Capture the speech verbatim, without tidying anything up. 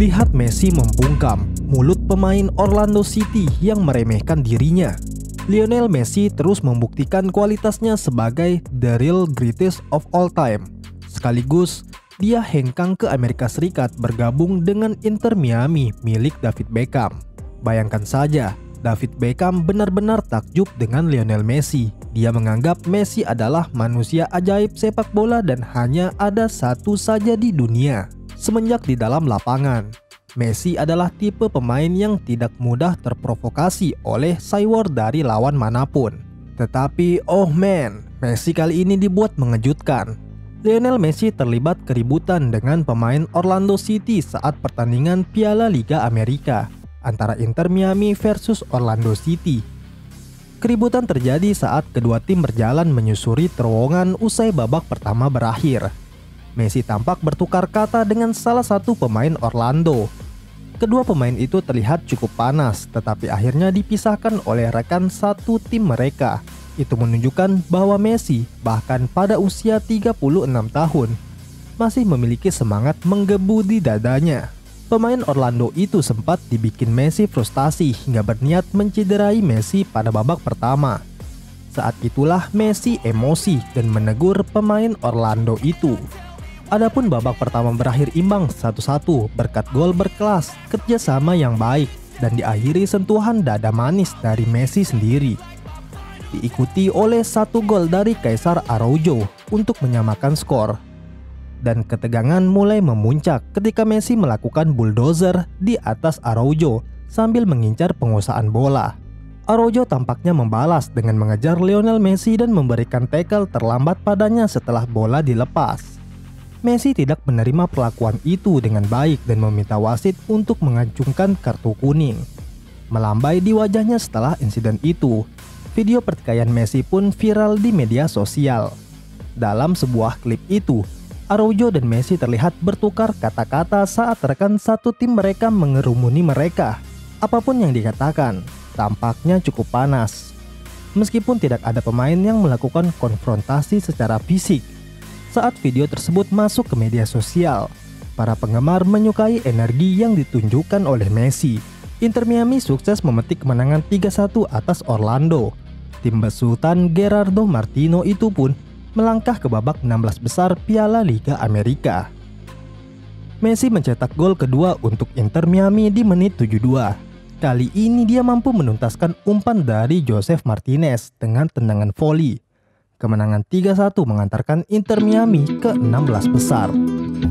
Lihat Messi membungkam mulut pemain Orlando City yang meremehkan dirinya. Lionel Messi terus membuktikan kualitasnya sebagai the real greatest of all time. Sekaligus, dia hengkang ke Amerika Serikat bergabung dengan Inter Miami milik David Beckham. Bayangkan saja, David Beckham benar-benar takjub dengan Lionel Messi. Dia menganggap Messi adalah manusia ajaib sepak bola dan hanya ada satu saja di dunia. Semenjak di dalam lapangan, Messi adalah tipe pemain yang tidak mudah terprovokasi oleh cyber dari lawan manapun. Tetapi oh man, Messi kali ini dibuat mengejutkan. Lionel Messi terlibat keributan dengan pemain Orlando City saat pertandingan Piala Liga Amerika antara Inter Miami versus Orlando City. Keributan terjadi saat kedua tim berjalan menyusuri terowongan usai babak pertama berakhir. Messi tampak bertukar kata dengan salah satu pemain Orlando. Kedua pemain itu terlihat cukup panas, tetapi akhirnya dipisahkan oleh rekan satu tim mereka. Itu menunjukkan bahwa Messi, bahkan pada usia tiga puluh enam tahun, masih memiliki semangat menggebu di dadanya. Pemain Orlando itu sempat dibikin Messi frustasi hingga berniat mencederai Messi pada babak pertama. Saat itulah Messi emosi dan menegur pemain Orlando itu. Adapun babak pertama berakhir imbang satu satu berkat gol berkelas, kerjasama yang baik, dan diakhiri sentuhan dada manis dari Messi sendiri. Diikuti oleh satu gol dari Kaisar Araujo untuk menyamakan skor. Dan ketegangan mulai memuncak ketika Messi melakukan bulldozer di atas Araujo sambil mengincar penguasaan bola. Araujo tampaknya membalas dengan mengejar Lionel Messi dan memberikan tackle terlambat padanya setelah bola dilepas. Messi tidak menerima perlakuan itu dengan baik dan meminta wasit untuk mengacungkan kartu kuning. Melambai di wajahnya setelah insiden itu, video pertikaian Messi pun viral di media sosial. Dalam sebuah klip itu, Araujo dan Messi terlihat bertukar kata-kata saat rekan satu tim mereka mengerumuni mereka. Apapun yang dikatakan, tampaknya cukup panas. Meskipun tidak ada pemain yang melakukan konfrontasi secara fisik. Saat video tersebut masuk ke media sosial, para penggemar menyukai energi yang ditunjukkan oleh Messi. Inter Miami sukses memetik kemenangan tiga satu atas Orlando. Tim besutan Gerardo Martino itu pun melangkah ke babak enam belas besar Piala Liga Amerika. Messi mencetak gol kedua untuk Inter Miami di menit tujuh puluh dua. Kali ini dia mampu menuntaskan umpan dari Joseph Martinez dengan tendangan voli. Kemenangan tiga satu mengantarkan Inter Miami ke enam belas besar.